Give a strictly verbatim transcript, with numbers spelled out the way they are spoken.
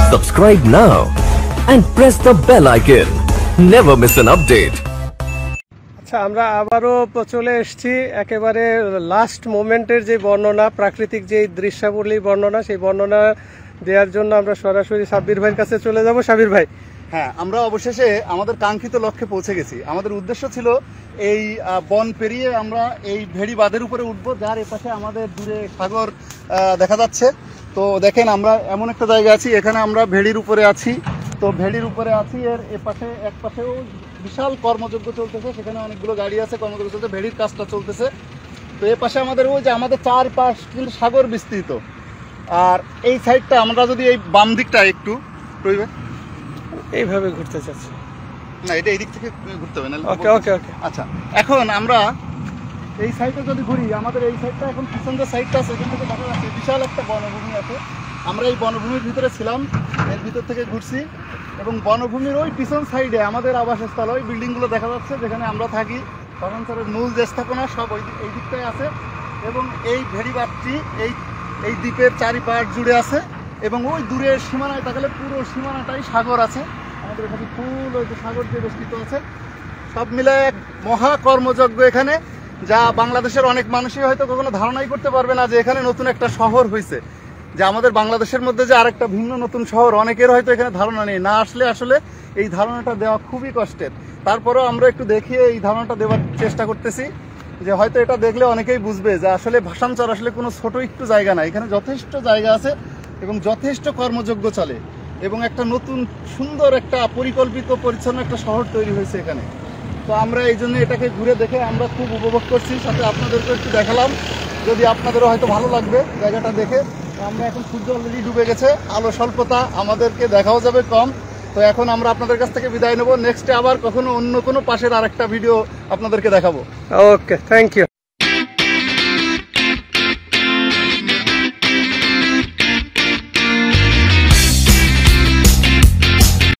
Subscribe now and press the bell icon. Never miss an update. আচ্ছা, আমরা আবারও চলে এসেছি একেবারে লাস্ট মোমেন্টের যে বর্ণনা, প্রাকৃতিক যে দৃশ্যাবলী বর্ণনা, সেই বর্ণনা দেওয়ার জন্য আমরা সরাসরি সাব্বির ভাইয়ের কাছে চলে যাব। সাব্বির ভাই, হ্যাঁ, আমরা অবশেষে আমাদের কাঙ্ক্ষিত লক্ষ্যে পৌঁছে গেছি। আমাদের উদ্দেশ্য ছিল এই বন পেরিয়ে আমরা এই ভেড়ি বাঁধের উপরে উঠবো, যার এপাশে আমাদের দূরে সাগর দেখা যাচ্ছে। তো দেখেন, আমরা এমন একটা জায়গা আছি, এখানে আমরা ভেড়ির উপরে আছি। তো ভেড়ির উপরে আছি, এর এপাশে এক পাশেও বিশাল কর্মযজ্ঞ চলতেছে, সেখানে অনেকগুলো গাড়ি আছে, কর্মযজ্ঞ চলছে, ভেড়ির কাজটা চলতেছে। তো এ পাশে আমাদের ওই যে আমাদের চারপাশ কিন্তু সাগর বিস্তৃত। আর এই সাইডটা আমরা যদি এই বাম দিকটা একটু রইবে এইভাবে ঘুরতে চাচ্ছি না, এটা এই দিক থেকে ঘুরতে হবে না। ওকে ওকে ওকে আচ্ছা, এখন আমরা এই সাইডে যদি ঘুরি, আমাদের এই সাইডটা এখন পিছন যে সাইডটা আছে, এখান থেকে দেখা যাচ্ছে বিশাল একটা বনভূমি আছে। আমরা এই বনভূমির ভিতরে ছিলাম, এর ভিতর থেকে ঘুরছি, এবং বনভূমির ওই পিছন সাইডে আমাদের আবাসস্থল, ওই বিল্ডিংগুলো দেখা যাচ্ছে যেখানে আমরা থাকি। ভাসান চারের মূল যে স্থাপনা সব ওই এই দিকটায় আছে, এবং এই ভেড়িবাঁধটি এই এই দ্বীপের চারিপাশ জুড়ে আছে, এবং ওই দূরের সীমানায় তাকালে পুরো সীমানাটাই সাগর আছে। আমাদের এখানে ফুল ওই যে সাগর দিয়ে বেষ্টিত আছে। সব মিলে এক মহা কর্মযজ্ঞ এখানে, যা বাংলাদেশের অনেক মানুষই হয়তো কখনো ধারণাই করতে পারবে না যে এখানে নতুন একটা শহর হয়েছে, যে আমাদের বাংলাদেশের মধ্যে যে আরেকটা ভিন্ন নতুন শহর, অনেকের হয়তো এখানে ধারণা নেই। না আসলে আসলে এই ধারণাটা দেওয়া খুবই কষ্টের। তারপরেও আমরা একটু দেখিয়ে এই ধারণাটা দেওয়ার চেষ্টা করতেছি, যে হয়তো এটা দেখলে অনেকেই বুঝবে যে আসলে ভাসান চর আসলে কোনো ছোট একটু জায়গা না, এখানে যথেষ্ট জায়গা আছে এবং যথেষ্ট কর্মযজ্ঞ চলে, এবং একটা নতুন সুন্দর একটা পরিকল্পিত পরিচ্ছন্ন একটা শহর তৈরি হয়েছে এখানে। তো আমরা এই জন্য এটাকে ঘুরে দেখে আমরা খুব উপভোগ করছি, সাথে আপনাদেরকে একটু দেখালাম, যদি আপনাদেরও হয়তো ভালো লাগবে জায়গাটা দেখে। আমরা এখন সূর্য অলরেডি ডুবে গেছে, আলো স্বল্পতা, আমাদেরকে দেখাও যাবে কম। তো এখন আমরা আপনাদের কাছ থেকে বিদায় নেব। নেক্সটে আবার কখনো অন্য কোনো পাশের আরেকটা ভিডিও আপনাদেরকে দেখাবো। Okay, thank you.